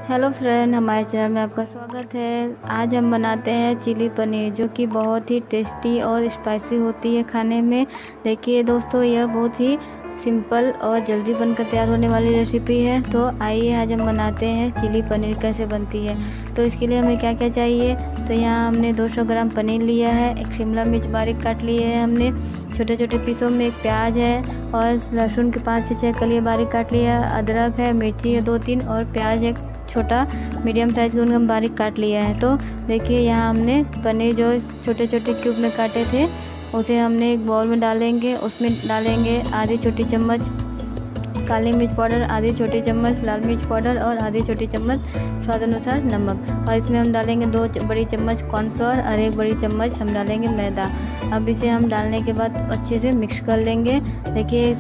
Hello friend, हमारे channel में आपका स्वागत है। आज हम बनाते हैं चिली पनीर, जो कि बहुत ही टेस्टी और स्पाइसी होती है खाने में। देखिए दोस्तों, यह बहुत ही सिंपल और जल्दी बनकर तैयार होने वाली रेसिपी है। तो आइए आज हम बनाते हैं चिली पनीर कैसे बनती है। तो इसके लिए हमें क्या क्या चाहिए। तो यहाँ हमने 200 ग्राम पनीर लिया है, एक शिमला मिर्च बारीक काट लिए है हमने छोटे छोटे पीसों में, एक प्याज है और लहसुन के 5 से 6 कलियाँ बारीक काट लिया, अदरक है, मिर्ची है 2-3 और प्याज एक छोटा मीडियम साइज़ का हम बारीक काट लिया है। तो देखिए यहाँ हमने पनीर जो छोटे छोटे क्यूब में काटे थे उसे हमने एक बाउल में डालेंगे। उसमें डालेंगे आधी छोटी चम्मच काली मिर्च पाउडर, आधी छोटी चम्मच लाल मिर्च पाउडर और आधी छोटी चम्मच स्वाद अनुसार नमक। और इसमें हम डालेंगे 2 बड़ी चम्मच कॉर्नफ्लोर और 1 बड़ी चम्मच हम डालेंगे मैदा। अब इसे हम डालने के बाद अच्छे से मिक्स कर लेंगे। देखिए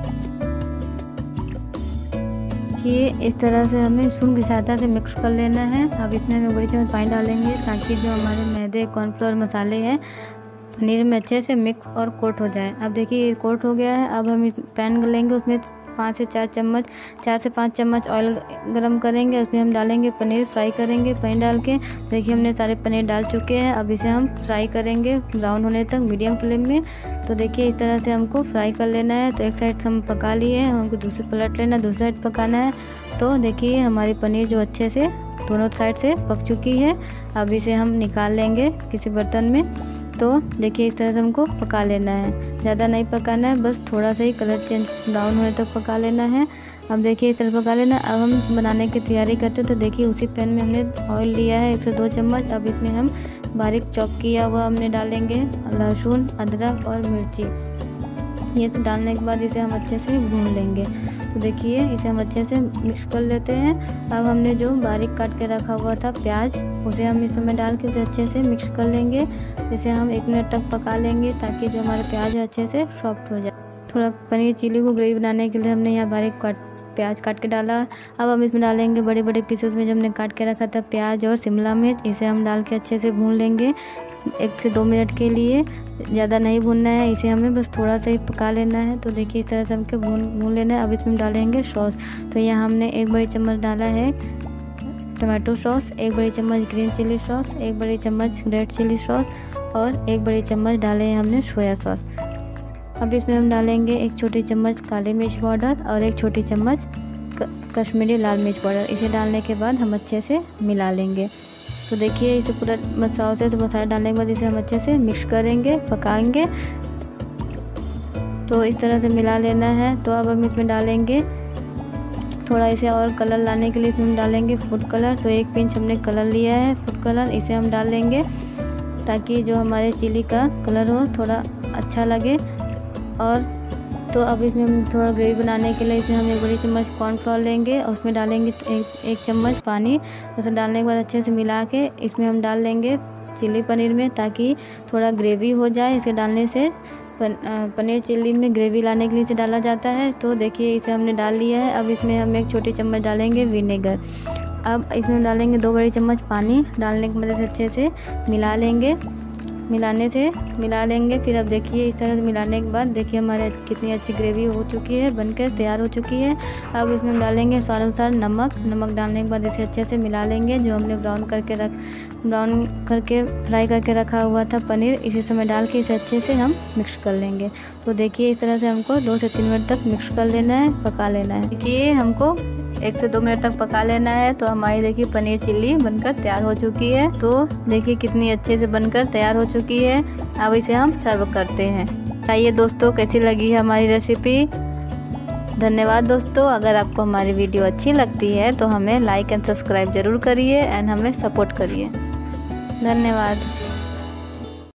इस तरह से हमें स्पून की सहायता से मिक्स कर लेना है। अब इसमें हम 1 बड़ी चम्मच पानी डालेंगे ताकि जो हमारे मैदे कॉर्नफ्लोर मसाले हैं पनीर में अच्छे से मिक्स और कोट हो जाए। अब देखिए ये कोट हो गया है। अब हम इस पैन लेंगे, उसमें 4 से 5 चम्मच ऑयल गरम करेंगे। उसमें हम डालेंगे पनीर, फ्राई करेंगे पनीर डाल के। देखिए हमने सारे पनीर डाल चुके हैं। अब इसे हम फ्राई करेंगे ब्राउन होने तक मीडियम फ्लेम में। तो देखिए इस तरह से हमको फ्राई कर लेना है। तो एक साइड हम पका लिए हैं, हमको दूसरी पलट लेना, दूसरी साइड पकाना है। तो देखिए हमारी पनीर जो अच्छे से दोनों साइड से पक चुकी है। अब इसे हम निकाल लेंगे किसी बर्तन में। तो देखिए इस तरह से हमको पका लेना है, ज़्यादा नहीं पकाना है, बस थोड़ा सा ही कलर चेंज ब्राउन होने तक पका लेना है। अब देखिए इस तरह पका लेना। अब हम बनाने की तैयारी करते हैं। तो देखिए उसी पैन में हमने ऑयल लिया है 1 से 2 चम्मच। अब इसमें हम बारीक चॉप किया हुआ हमने डालेंगे लहसुन, अदरक और मिर्ची। ये सब डालने के बाद इसे हम अच्छे से भून लेंगे। तो देखिए इसे हम अच्छे से मिक्स कर लेते हैं। अब हमने जो बारीक काट के रखा हुआ था प्याज, उसे हम इस समय डाल के उसे अच्छे से मिक्स कर लेंगे। इसे हम 1 मिनट तक पका लेंगे ताकि जो हमारे प्याज है अच्छे से सॉफ्ट हो जाए। थोड़ा पनीर चिली को ग्रेवी बनाने के लिए हमने यहाँ बारीक प्याज काट के डाला। अब हम इसमें डालेंगे बड़े बड़े पीसेस में जो हमने काट के रखा था प्याज और शिमला मिर्च। इसे हम डाल के अच्छे से भून लेंगे 1 से 2 मिनट के लिए। ज़्यादा नहीं भूनना है, इसे हमें बस थोड़ा सा ही पका लेना है। तो देखिए इस तरह से हमको भून लेना है। अब इसमें डालेंगे सॉस। तो यहाँ हमने 1 बड़ी चम्मच डाला है टमाटो सॉस, 1 बड़ी चम्मच ग्रीन चिली सॉस, 1 बड़ी चम्मच रेड चिली सॉस और 1 बड़ी चम्मच डाले हैं हमने सोया सॉस। अब इसमें हम डालेंगे 1 छोटी चम्मच काली मिर्च पाउडर और 1 छोटी चम्मच कश्मीरी लाल मिर्च पाउडर। इसे डालने के बाद हम अच्छे से मिला लेंगे। तो देखिए इसे पूरा मसाला डालने के बाद इसे हम अच्छे से मिक्स करेंगे, पकाएंगे। तो इस तरह से मिला लेना है। तो अब हम इसमें डालेंगे थोड़ा, इसे और कलर लाने के लिए इसमें हम डालेंगे फूड कलर। तो 1 पिंच हमने कलर लिया है फूड कलर, इसे हम डाल लेंगे ताकि जो हमारे चिली का कलर हो थोड़ा अच्छा लगे। और तो अब इसमें हम थोड़ा ग्रेवी बनाने के लिए इसमें हम 1 बड़ी चम्मच कॉर्नफ्लोर लेंगे और उसमें डालेंगे 1 चम्मच पानी। उसे डालने के बाद अच्छे से मिला के इसमें हम डाल लेंगे चिली पनीर में ताकि थोड़ा ग्रेवी हो जाए। इसे डालने से पनीर चिल्ली में ग्रेवी लाने के लिए इसे डाला जाता है। तो देखिए इसे हमने डाल लिया है। अब इसमें हम 1 छोटी चम्मच डालेंगे विनेगर। अब इसमें डालेंगे 2 बड़ी चम्मच पानी। डालने की मदद से अच्छे से मिला लेंगे, मिला लेंगे। फिर अब देखिए इस तरह से मिलाने के बाद देखिए हमारे कितनी अच्छी ग्रेवी हो चुकी है, बनकर तैयार हो चुकी है। अब इसमें हम डालेंगे स्वाद अनुसार नमक डालने के बाद इसे अच्छे से मिला लेंगे। जो हमने ब्राउन करके फ्राई करके रखा हुआ था पनीर, इसी समय डाल के इसे अच्छे से हम मिक्स कर लेंगे। तो देखिए इस तरह से हमको 2 से 3 मिनट तक मिक्स कर लेना है, पका लेना है। देखिए हमको 1 से 2 मिनट तक पका लेना है। तो हमारी देखिए पनीर चिल्ली बनकर तैयार हो चुकी है। तो देखिए कितनी अच्छे से बनकर तैयार हो चुकी है। अब इसे हम सर्व करते हैं। बताइए दोस्तों कैसी लगी है हमारी रेसिपी। धन्यवाद दोस्तों। अगर आपको हमारी वीडियो अच्छी लगती है तो हमें लाइक एंड सब्सक्राइब ज़रूर करिए एंड हमें सपोर्ट करिए। धन्यवाद।